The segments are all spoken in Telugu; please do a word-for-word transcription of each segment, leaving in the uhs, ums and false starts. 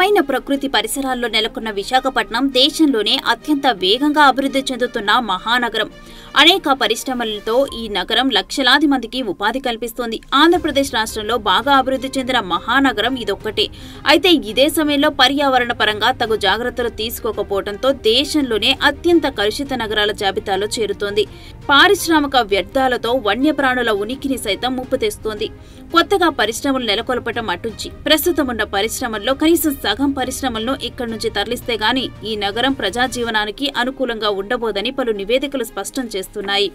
అందమైన ప్రకృతి పరిసరాల్లో నెలకొన్న విశాఖపట్నం దేశంలోనే అత్యంత వేగంగా అభివృద్ధి చెందుతున్న మహానగరం. అనేక పరిశ్రమలతో ఈ నగరం లక్షలాది మందికి ఉపాధి కల్పిస్తోంది. ఆంధ్రప్రదేశ్ రాష్ట్రంలో బాగా అభివృద్ధి చెందిన మహానగరం ఇదొక్కటే. అయితే ఇదే సమయంలో పర్యావరణ పరంగా తగు జాగ్రత్తలు తీసుకోకపోవడంతో దేశంలోనే అత్యంత కలుషిత నగరాల జాబితాలో చేరుతోంది. పారిశ్రామిక వ్యర్థాలతో వన్యప్రాణుల ఉనికిని సైతం ముప్పు తెస్తోంది. కొత్తగా పరిశ్రమలు నెలకొల్పటం అటుంచి ప్రస్తుతం ఉన్న పరిశ్రమల్లో కనీసం సగం పరిశ్రమలను ఇక్కడి నుంచి తరలిస్తే గాని ఈ నగరం ప్రజాజీవనానికి అనుకూలంగా ఉండబోదని పలు నివేదికలు స్పష్టం చేస్తున్నాయి.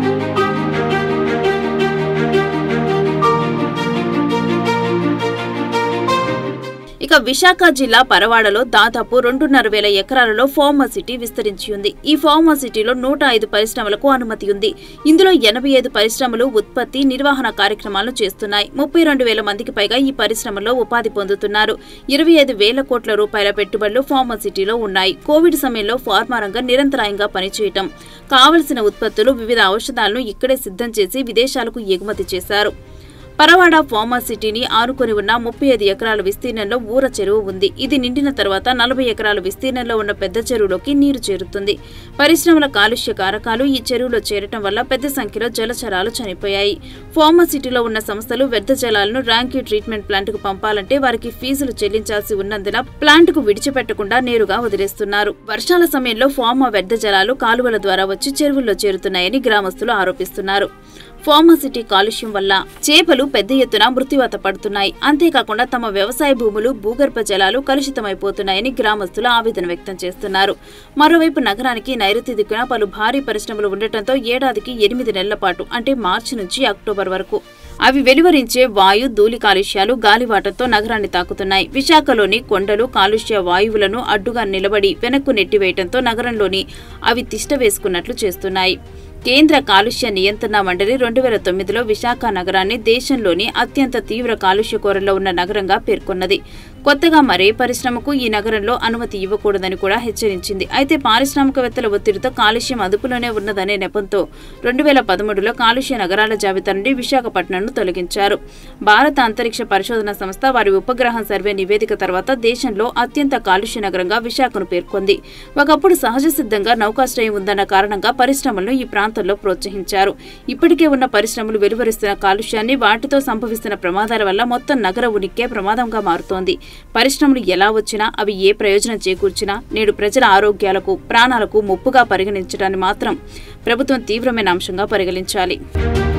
ఇక విశాఖ జిల్లా పరవాడలో దాదాపు రెండున్నర వేల ఎకరాలలో ఫార్మాసిటీ విస్తరించి ఉంది. ఈ ఫార్మాసిటీలో నూట ఐదు పరిశ్రమలకు అనుమతి ఉంది. ఇందులో ఎనభై ఐదు పరిశ్రమలు ఉత్పత్తి, నిర్వహణ కార్యక్రమాలను చేస్తున్నాయి. ముప్పై రెండు వేల మందికి పైగా ఈ పరిశ్రమల్లో ఉపాధి పొందుతున్నారు. ఇరవై ఐదు వేల కోట్ల రూపాయల పెట్టుబడులు ఫార్మాసిటీలో ఉన్నాయి. కోవిడ్ సమయంలో ఫార్మా రంగం నిరంతరాయంగా పనిచేయటం, కావలసిన ఉత్పత్తులు, వివిధ ఔషధాలను ఇక్కడే సిద్ధం చేసి విదేశాలకు ఎగుమతి చేశారు. పరవాడ ఫార్మాసిటీని ఆనుకొని ఉన్న ముప్పై ఐదు ఎకరాల విస్తీర్ణంలో ఊర చెరువు ఉంది. ఇది నిండిన తర్వాత నలభై ఎకరాల విస్తీర్ణంలో ఉన్న పెద్ద చెరువులోకి నీరు చేరుతుంది. పరిశ్రమల కాలుష్య కారకాలు ఈ చెరువులో చేరటం వల్ల పెద్ద సంఖ్యలో జలచరాలు చనిపోయాయి. ఫార్మాసిటీలో ఉన్న సంస్థలు వ్యర్థ జలాలను ర్యాంకీ ట్రీట్మెంట్ ప్లాంట్కు పంపాలంటే వారికి ఫీజులు చెల్లించాల్సి ఉన్నందున ప్లాంట్కు విడిచిపెట్టకుండా నేరుగా వదిలేస్తున్నారు. వర్షాల సమయంలో ఫార్మా వ్యర్థ జలాలు కాలువల ద్వారా వచ్చి చెరువుల్లో చేరుతున్నాయని గ్రామస్తులు ఆరోపిస్తున్నారు. ఫార్మాసిటీ కాలుష్యం వల్ల చేపలు పెద్ద ఎత్తున మృత్యువాత పడుతున్నాయి. అంతేకాకుండా తమ వ్యవసాయ భూములు, భూగర్భ జలాలు కలుషితమైపోతున్నాయని గ్రామస్తులు ఆవేదన వ్యక్తం చేస్తున్నారు. మరోవైపు నగరానికి నైరుతి దిక్కున పలు భారీ పరిశ్రమలు ఉండటంతో ఏడాదికి ఎనిమిది నెలల పాటు అంటే మార్చి నుంచి అక్టోబర్ వరకు అవి వెలువరించే వాయు, ధూళి కాలుష్యాలు గాలివాటంతో నగరాన్ని తాకుతున్నాయి. విశాఖలోని కొండలు కాలుష్య వాయువులను అడ్డుగా నిలబడి వెనక్కు నెట్టివేయడంతో నగరంలోని అవి తిష్ట వేసుకున్నట్లు చేస్తున్నాయి. కేంద్ర కాలుష్య నియంత్రణ మండలి రెండు వేల తొమ్మిదిలో విశాఖ నగరాన్ని దేశంలోని అత్యంత తీవ్ర కాలుష్య కోరల్లో ఉన్న నగరంగా పేర్కొన్నది. కొత్తగా మరే పరిశ్రమకు ఈ నగరంలో అనుమతి ఇవ్వకూడదని కూడా హెచ్చరించింది. అయితే పారిశ్రామికవేత్తల ఒత్తిడితో కాలుష్యం అదుపులోనే ఉన్నదనే నెపంతో రెండు వేల పదమూడులో కాలుష్య నగరాల జాబితా నుండి విశాఖపట్నంను తొలగించారు. భారత అంతరిక్ష పరిశోధన సంస్థ వారి ఉపగ్రహం సర్వే నివేదిక తర్వాత దేశంలో అత్యంత కాలుష్య నగరంగా విశాఖను పేర్కొంది. ఒకప్పుడు సహజ సిద్ధంగా నౌకాశ్రయం ఉందన్న కారణంగా పరిశ్రమలను ఈ ప్రాంతంలో ప్రోత్సహించారు. ఇప్పటికే ఉన్న పరిశ్రమలు వెలువరిస్తున్న కాలుష్యాన్ని, వాటితో సంభవిస్తున్న ప్రమాదాల వల్ల మొత్తం నగర ఉనికే ప్రమాదంగా మారుతోంది. పరిశ్రమలు ఎలా వచ్చినా అవి ఏ ప్రయోజనం చేకూర్చినా నేడు ప్రజల ఆరోగ్యాలకు, ప్రాణాలకు ముప్పుగా పరిగణించడాన్ని మాత్రం ప్రభుత్వం తీవ్రమైన అంశంగా పరిగణించాలి.